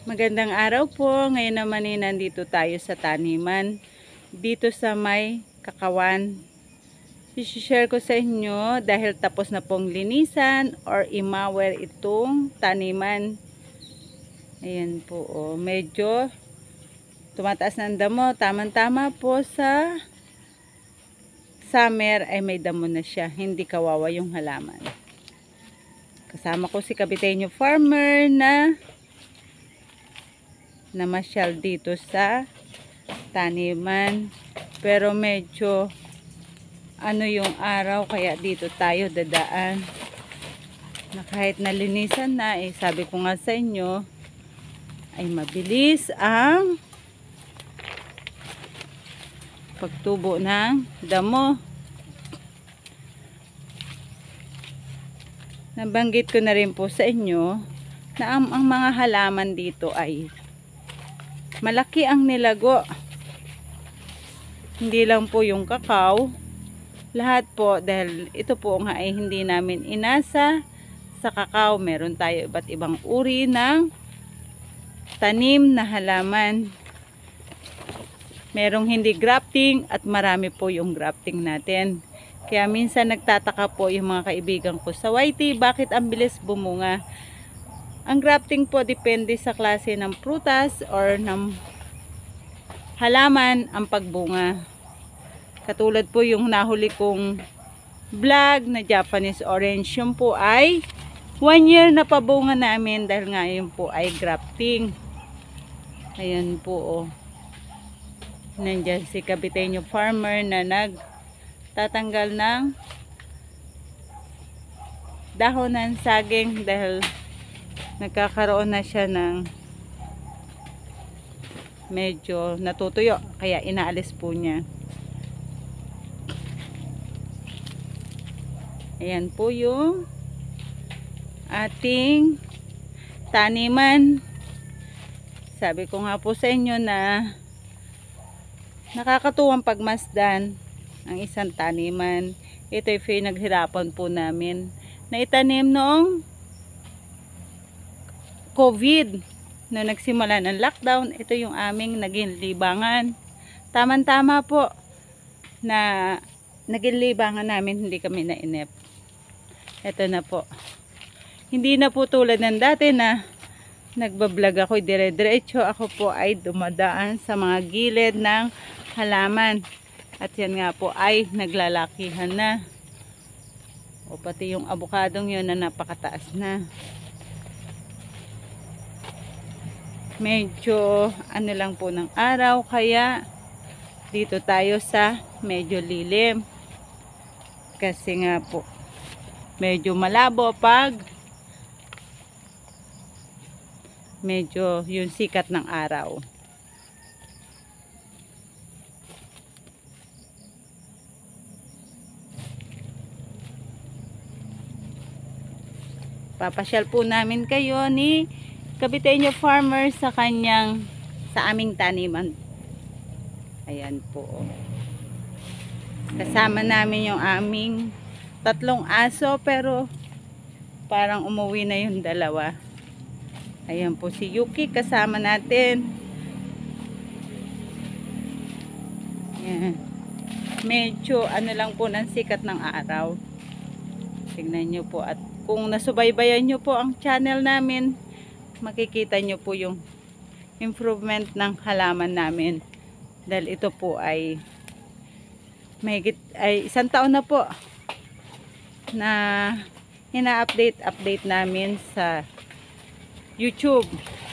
Magandang araw po. Ngayon naman nandito tayo sa taniman. Dito sa may kakawan. I-share ko sa inyo dahil tapos na pong linisan or imawer itong taniman. Ayan po. Oh. Medyo tumataas ng damo. Tama-tama po sa summer ay may damo na siya. Hindi kawawa yung halaman. Kasama ko si Kabiteño Farmer na namasyal dito sa taniman, pero medyo ano yung araw, kaya dito tayo dadaan na kahit nalinisan na, sabi ko nga sa inyo ay mabilis ang pagtubo ng damo. Nabanggit ko na rin po sa inyo na ang mga halaman dito ay malaki ang nilago. Hindi lang po yung kakao. Lahat po, dahil ito po nga ay hindi namin inasa sa kakao. Meron tayo iba't ibang uri ng tanim na halaman. Merong hindi grafting at marami po yung grafting natin. Kaya minsan nagtataka po yung mga kaibigan ko sa YT, bakit ang bilis bumunga? Ang grafting po depende sa klase ng prutas or ng halaman ang pagbunga. Katulad po yung nahuli kong vlog na Japanese orange, yun po ay 1 year na pabunga namin dahil nga yun po ay grafting. Ayan po. Oh. Nandiyan si Kabiteño Farmer na nagtatanggal ng dahon ng saging dahil nagkakaroon na siya ng medyo natutuyo, kaya inaalis po niya. Ayan po yung ating taniman. Sabi ko nga po sa inyo na nakakatuwang pagmasdan ang isang taniman. Ito ay pinaghirapan po namin na itanim noong COVID. No nagsimula ng lockdown, ito yung aming naging libangan. Tama-tama po na naging libangan namin, hindi kami nainip. Ito na po. Hindi na po tulad ng dati na nagbablog ako dire-diretso. Ako po ay dumadaan sa mga gilid ng halaman. At yan nga po ay naglalakihan na. O pati yung abukadong yun na napakataas na. Medyo ano lang po ng araw, kaya dito tayo sa medyo lilim. Kasi nga po medyo malabo pag medyo yung sikat ng araw. Papasyal po namin kayo ni Kabiteño Farmer sa aming taniman. Ayan po. Kasama namin yung aming 3 aso, pero parang umuwi na yung 2. Ayan po si Yuki kasama natin. Ayan. Medyo ano lang po ng sikat ng araw. Tingnan nyo po, at kung nasubaybayan nyo po ang channel namin, makikita nyo po yung improvement ng halaman namin. Dahil ito po ay mahigit ay 1 taon na po na ina-update namin sa YouTube.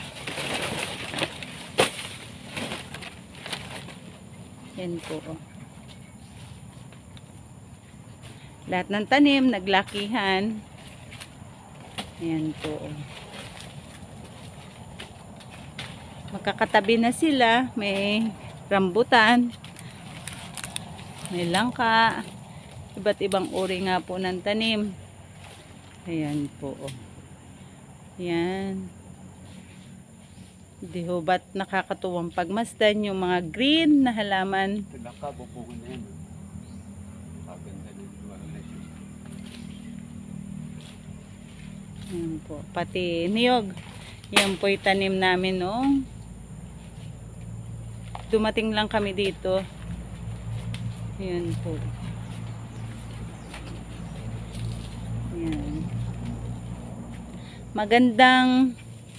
Yan po. Lahat ng tanim naglakihan. Ayan po. Magkakatabi na sila. May rambutan, may langka, iba't ibang uri nga po ng tanim. Ayan po. Ayan. Di ho ba't nakakatuwang pagmasdan yung mga green na halaman. Langka, bubukan na yan. Paganda na yung Ayan po. Pati niyog. Yan po yung tanim namin nung dumating lang kami dito. Yan po. Yan. Magandang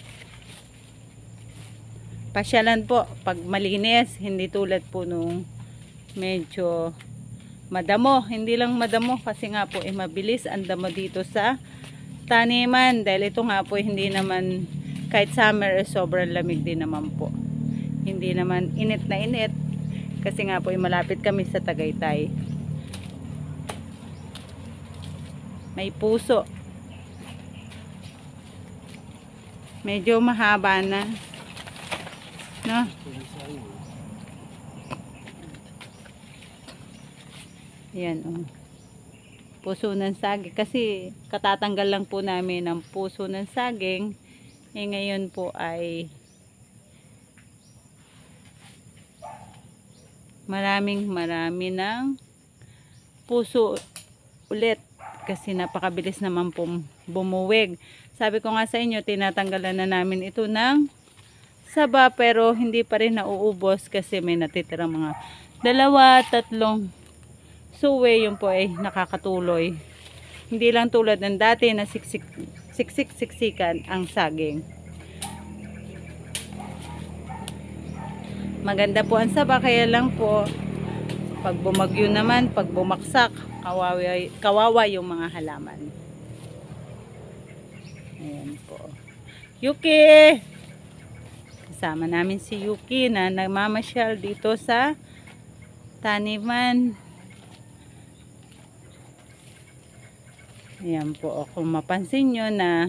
pasyalan po pag malinis, hindi tulad po nung medyo madamo. Hindi lang madamo kasi nga po mabilis ang damo dito sa taniman, dahil ito nga po hindi naman kahit summer sobrang lamig din naman po, hindi naman init na init kasi nga po malapit kami sa Tagaytay. May puso, medyo mahaba na, no? Yan, oh. Puso ng saging. Kasi katatanggal lang po namin ng puso ng saging. Ngayon po ay marami ng puso ulit. Kasi napakabilis naman po bumuwig. Sabi ko nga sa inyo, tinatanggalan na namin ito ng saba, pero hindi pa rin nauubos kasi may natitirang mga 2-3 suwe. Yun po ay nakakatuloy. Hindi lang tulad ng dati na siksikan ang saging. Maganda po ang saba, kaya lang po pag bumagyo naman, pag bumaksak, kawawa yung mga halaman. Ayan po. Yuki! Kasama namin si Yuki na nagmamasyal dito sa taniman. Ayan po, kung mapansin nyo na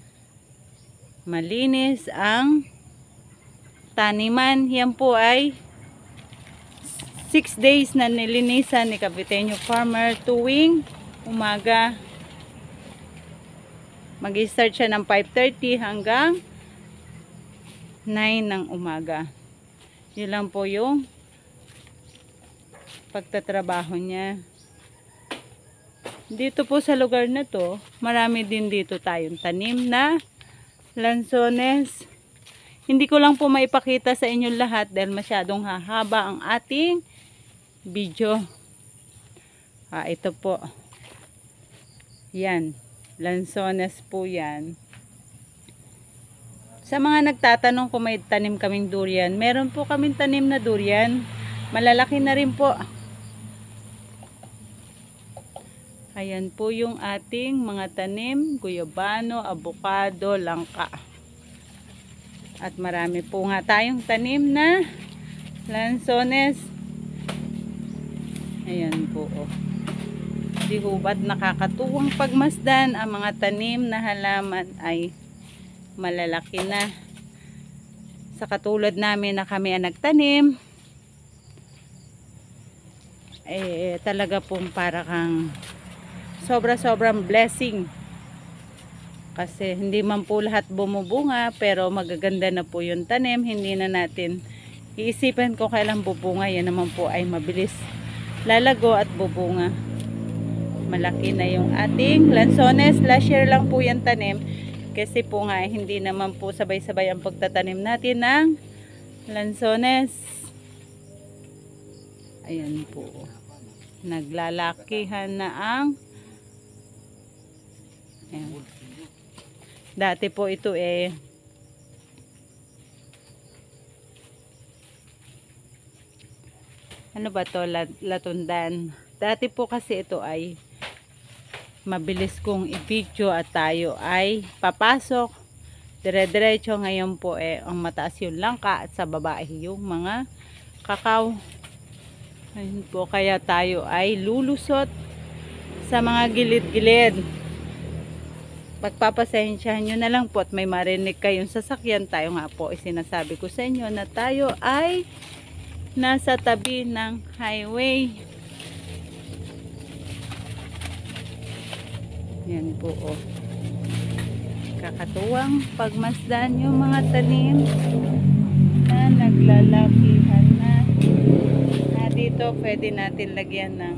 malinis ang taniman. Yan po ay 6 days na nilinisan ni Kapitenyo Farmer tuwing umaga. Mag-start siya ng 5:30 hanggang 9 ng umaga. Yun lang po yung pagtatrabaho niya. Dito po sa lugar na to, marami din dito tayong tanim na lansones. Hindi ko lang po maipakita sa inyo lahat dahil masyadong hahaba ang ating video. Ito po. Yan. Lansones po yan. Sa mga nagtatanong kung may tanim kaming durian, meron po kaming tanim na durian. Malalaki na rin po. Ayan po yung ating mga tanim, guyabano, abukado, langka. At marami po nga tayong tanim na lansones. Ayan po. Di ho ba't nakakatuwang pagmasdan ang mga tanim na halaman ay malalaki na. Sa katulad namin na kami ang nagtanim, talaga pong para kang sobrang blessing. Kasi hindi man po lahat bumubunga, pero magaganda na po yung tanim. Hindi na natin iisipan kung kailan bubunga. Yan naman po ay mabilis lalago at bubunga. Malaki na yung ating lansones. Last year lang po yung tanim. Kasi po nga hindi naman po sabay-sabay ang pagtatanim natin ng lansones. Ayan po. Naglalakihan na ang ayan. Dati po ito ano ba to, latundan. Dati po kasi ito ay mabilis kong i-video at tayo ay papasok dire-diretso. Ngayon po ang mataas yung langka at sa baba yung mga kakao. Ayun po, kaya tayo ay lulusot sa mga gilid-gilid. Pagpapasensyahan nyo na lang po at may marinig kayong sasakyan. Tayo nga po sinasabi ko sa inyo na tayo ay nasa tabi ng highway. Yan po kakatuwang pagmasdan yung mga tanim na naglalakihan na. Dito pwede natin lagyan ng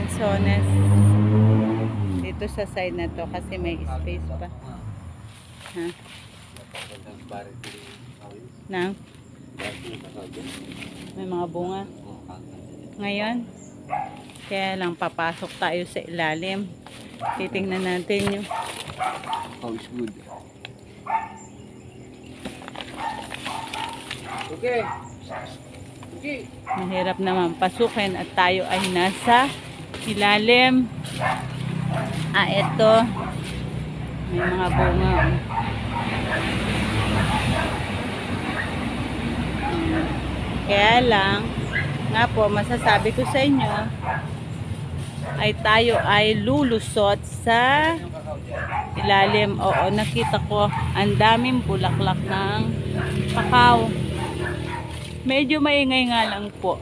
lansones dito sa side na to kasi may space pa. Ha? Napagandang barit yung kawin. Nang Barit yung kakawin. may mga bunga. Oo, kakawin. Ngayon, kaya lang papasok tayo sa ilalim. Titingnan natin yung How is good. Okay. Okay. mahirap naman pasukin at tayo ay nasa ilalim. Ito. May mga bunga. Kaya lang, nga po, masasabi ko sa inyo, ay tayo ay lulusot sa ilalim. Oo, nakita ko, ang daming bulaklak ng kakao. Medyo maingay nga lang po.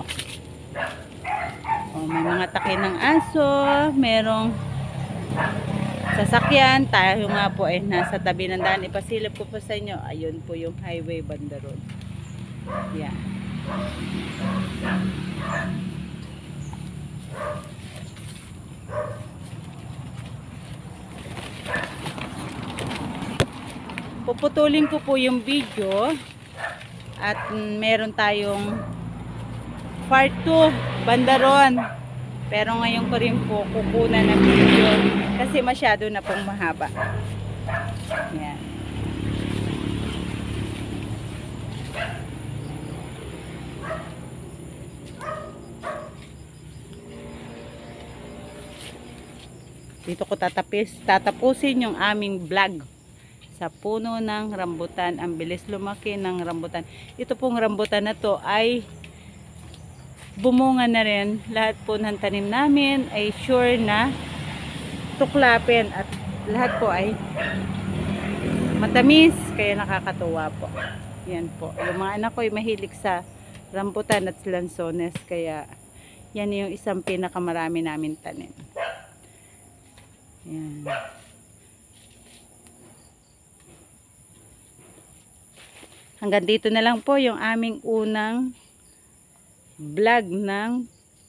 Oh, may mga taki ng aso, merong sasakyan. Tayo nga po ay nasa tabi ng daan. Ipasilip ko po sa inyo. Ayun po yung highway banda road. Yan. Puputulin ko po yung video at meron tayong part 2 bandaron, pero ngayon ko rin po kukunan ng video kasi masyado na pong mahaba. Yan. Dito ko tatapusin yung aming vlog sa puno ng rambutan. Ang bilis lumaki ng rambutan. Ito pong rambutan na to ay bumunga na rin. Lahat po ng tanim namin ay sure na tuklapin at lahat po ay matamis, kaya nakakatuwa po. Yan po. Yung mga anak ko ay mahilig sa rambutan at lansones, kaya yan yung isang pinakamarami namin tanim. Yan. Hanggang dito na lang po yung aming unang vlog ng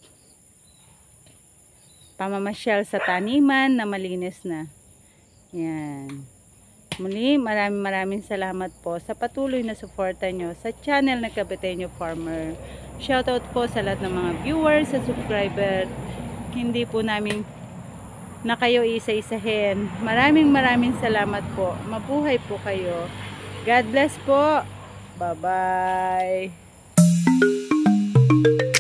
pamamasyal sa taniman na malinis na. Yan. Muli, maraming salamat po sa patuloy na suporta nyo sa channel ng Kabiteño Farmer. Shoutout po sa lahat ng mga viewers, sa subscriber. Hindi po namin na kayo isa-isahin. Maraming salamat po. Mabuhay po kayo. God bless po. Bye-bye.